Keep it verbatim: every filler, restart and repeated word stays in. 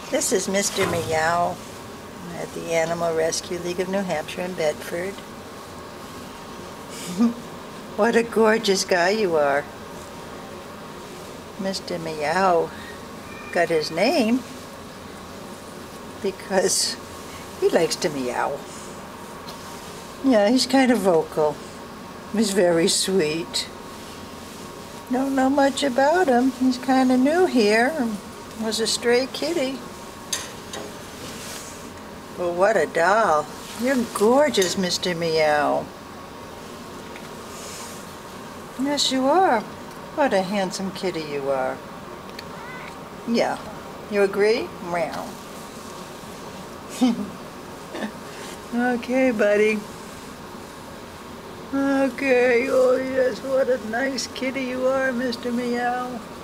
This is Mister Meow at the Animal Rescue League of New Hampshire in Bedford. What a gorgeous guy you are. Mister Meow got his name because he likes to meow. Yeah, he's kind of vocal. He's very sweet. Don't know much about him. He's kind of new here. Was a stray kitty. Well, what a doll. You're gorgeous, Mister Meow. Yes, you are. What a handsome kitty you are. Yeah. You agree? Meow. Okay, buddy. Okay. Oh, yes. What a nice kitty you are, Mister Meow.